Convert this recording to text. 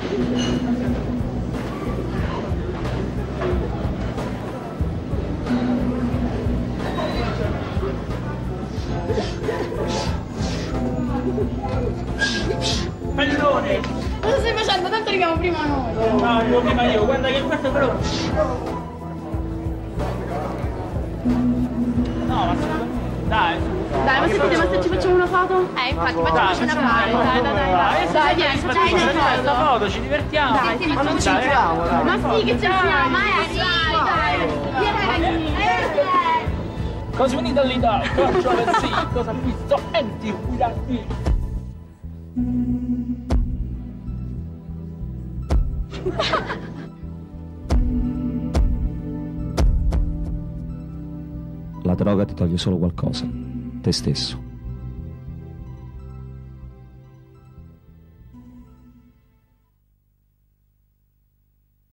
Pallone! Cosa stai facendo? Tanto arriviamo prima noi. No, arrivo prima io, guarda che questo però... No, ma dai, Dai, ma se ci facciamo una foto? Infatti, facciamoci una foto. Dai, vieni, facciamo una foto, ci divertiamo. Dai, ma non ci entriamo, dai. Ma sì che ci entriamo, dai. Cosa unita all'Italia, controversy, cosa ha visto, enti, guidati. La droga ti toglie solo qualcosa, te stesso.